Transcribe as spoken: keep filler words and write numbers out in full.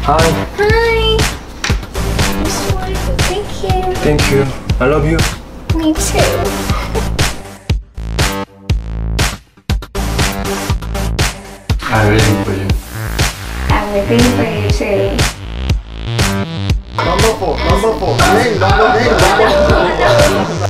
Hi. Hi. I'm sorry. Thank you. Thank you. I love you. Me too. I'm waiting for you. I'm waiting for you too. Number four, number four. Name, number, name, number four.